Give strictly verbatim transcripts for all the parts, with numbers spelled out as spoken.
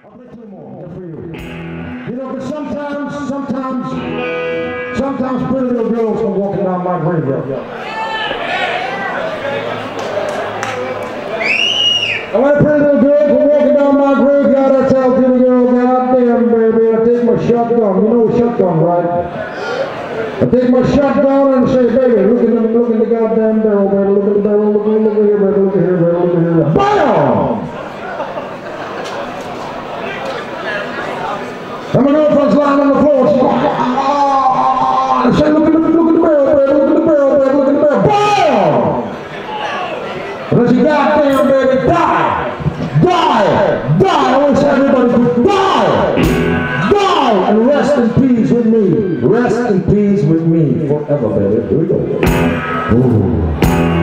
I'll play two more. Just for you. You know, but sometimes, sometimes, sometimes pretty little girls come walking down my graveyard. And when a pretty little girl come walking down my graveyard, I tell pretty girl, God damn, baby, I take my shotgun. You know a shotgun, right? I take my shotgun and say, baby, look at the, look at the goddamn barrel, baby, look at the barrel, look at, look at here, baby, look at here, baby, look at here. BAM! And my girlfriend's lying on the floor. She's like, ah, I say, look at the, look at the barrel, baby, look at the barrel, baby, look at the barrel. BAM! And I say, goddamn, baby, die! Die! Die! I wish everybody could die! Die! And rest in peace with me. Rest in peace with me forever, baby. Here we go. Ooh.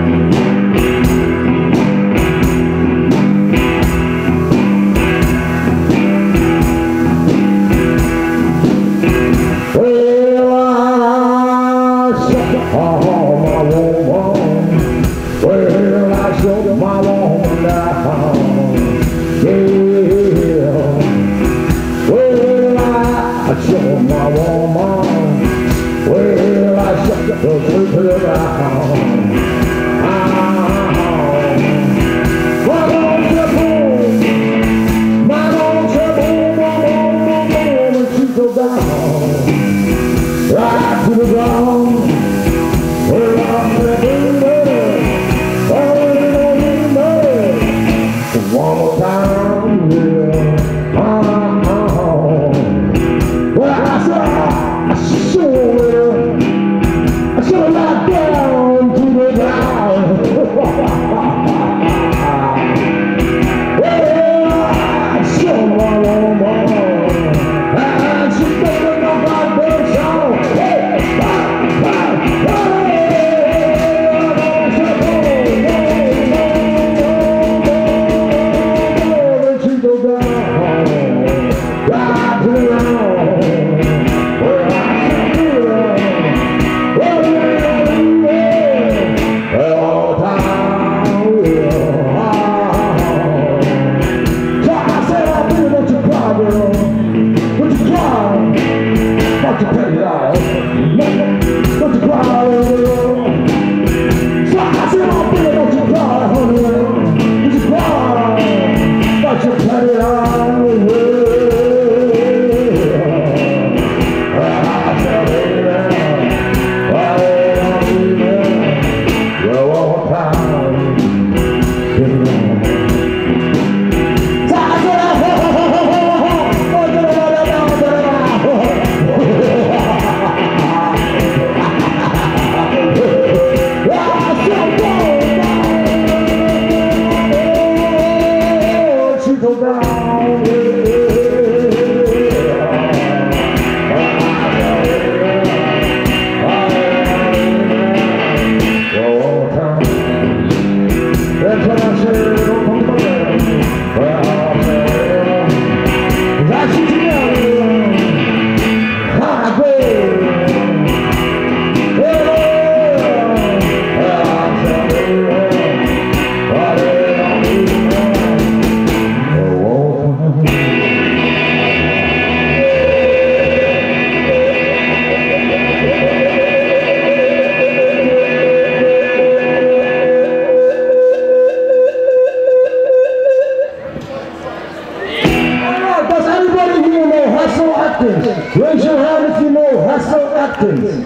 Raise your hand if you know Hessel Atkins.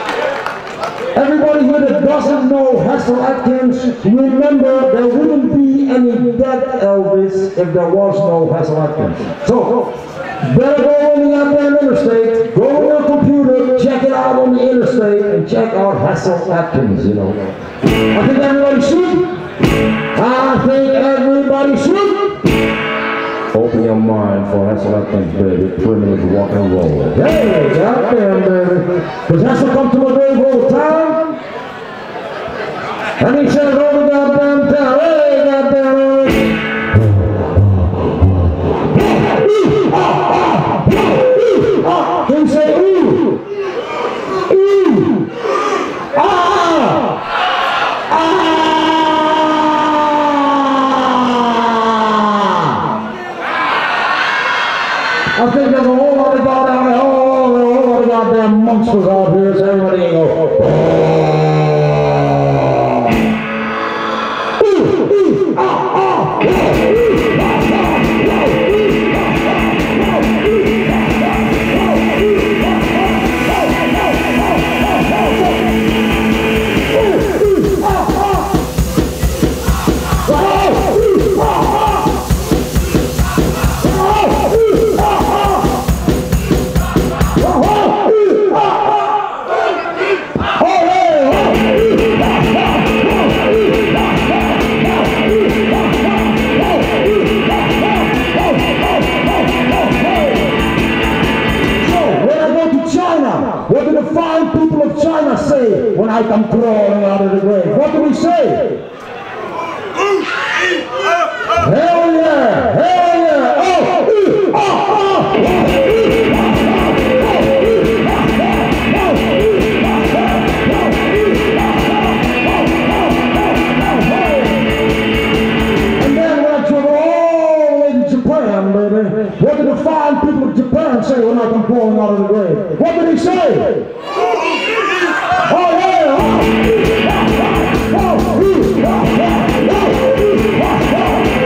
Everybody here that doesn't know Hessel Atkins, remember there wouldn't be any dead Elvis if there was no Hessel Atkins. So, better go on the goddamn interstate, go on your computer, check it out on the interstate, and check out Hessel Atkins, you know. I think everybody should. I think everybody should. Open your mind for Hessel Atkins, baby. Primitive rock and roll. Hey, goddamn, baby. Because Hessel come to my grave all the time. And he says all the goddamn time, hey, goddamn. Can you say ooh? Ooh. Ah. Ah. monsters out here, so everybody can go, oh. Ooh, ooh, ah, ah, yeah, ooh, ah, ah, yeah, ooh, ah, ah, yeah, ooh, ah, ah, yeah, ooh, ah, what do the fine people of China say when I come crawling out of the grave? What do we say? Hell yeah! Hell yeah! Oh! Ooh, ah, ah, oh, ooh, ah, ah, oh, ooh, ah, ah, oh, ooh, ah, ah, oh, ooh, ah, ah, oh, oh, oh. And then when I travel all the way to Japan, baby, what do the fine people of Japan say when I come crawling out of the grave? What do they say? Oh yeah! Oh, ooh, ah, ah, oh, ooh, ah, ah, oh, ooh, ah, ah,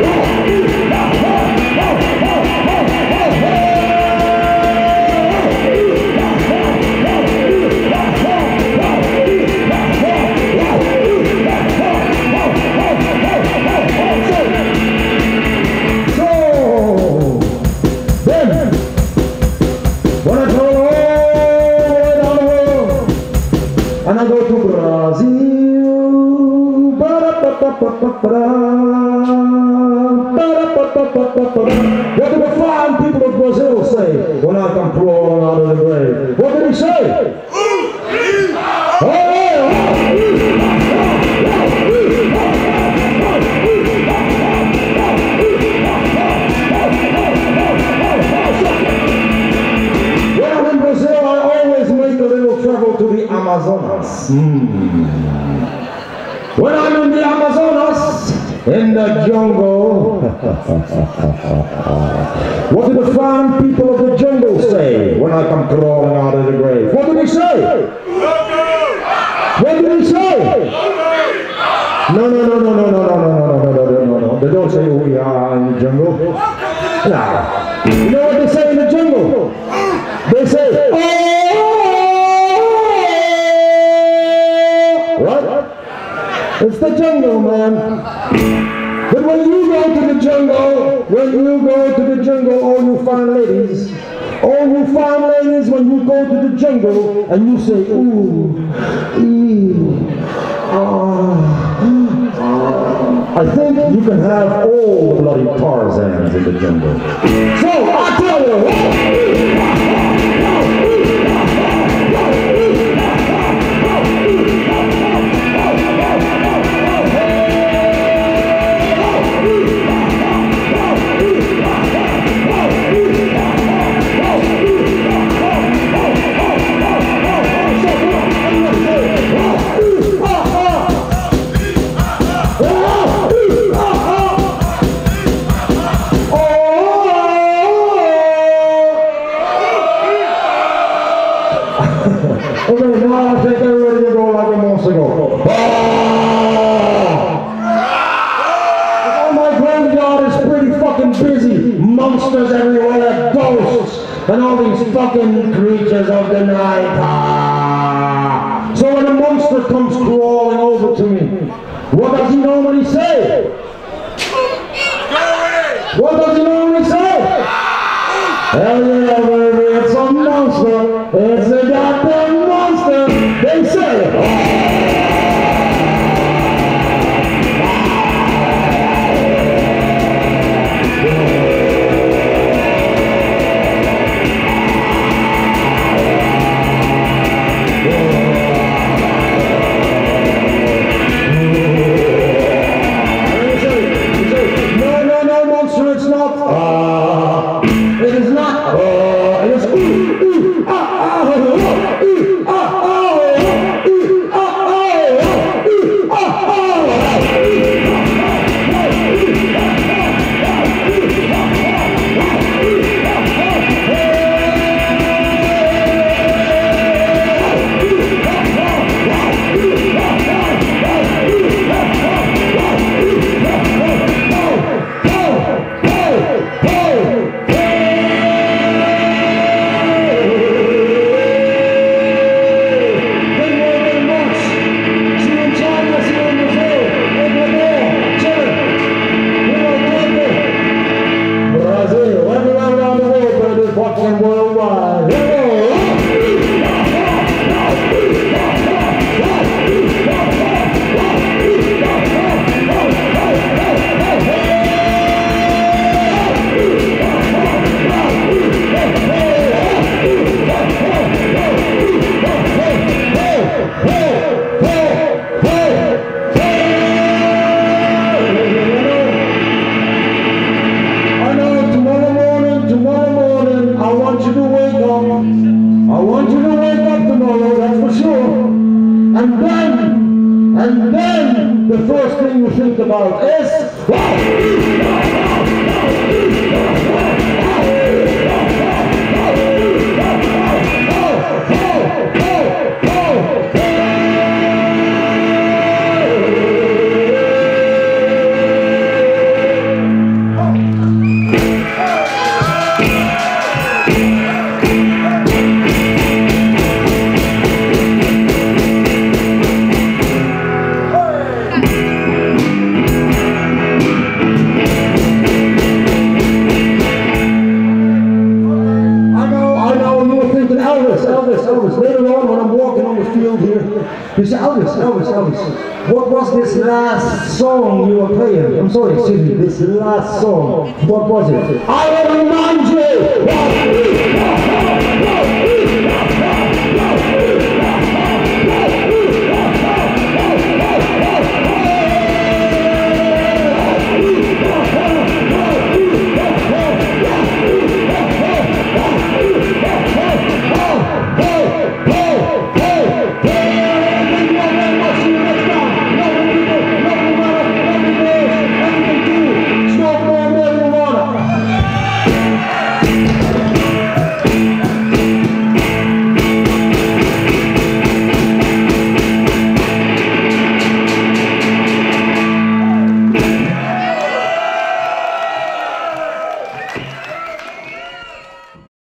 and I go to Brazil. What do the fine people of Brazil say when I come crawling out of the grave? What do they say? Oh, well, in Brazil, I always make a little travel to the Amazonas. Mm. When I'm in the Amazonas, in the jungle, what do the fine people of the jungle say when I come crawling out of the grave? What do they say? What do they say? No, no, no, no, no, no, no, no, no, no, no, no, no. They don't say we are in the jungle. No. You know what they say in the jungle? They say, oh! What? It's the jungle, man. But when you go to the jungle, when you go to the jungle, all you fine ladies, all you fine ladies, when you go to the jungle and you say, ooh, ee, ah, I think you can have all the bloody Tarzans in the jungle. So I tell you, okay, now I think they're ready to go like a monster go. Oh! Oh, my graveyard is pretty fucking busy. Monsters everywhere, ghosts, and all these fucking creatures of the night. Ah. So when a monster comes crawling over to me, what does he normally say? What does he normally say? Hell yeah, baby, it's a monster. It's a goddamn monster. They say it. No, no, no, monster, it's not. Uh, it is not. Uh, And then, and then, the first thing you think about is, later on when I'm walking on the field here, you say, Elvis, Elvis, Elvis, what was this last song you were playing? I'm sorry, excuse me, this last song, what was it? I will remind you!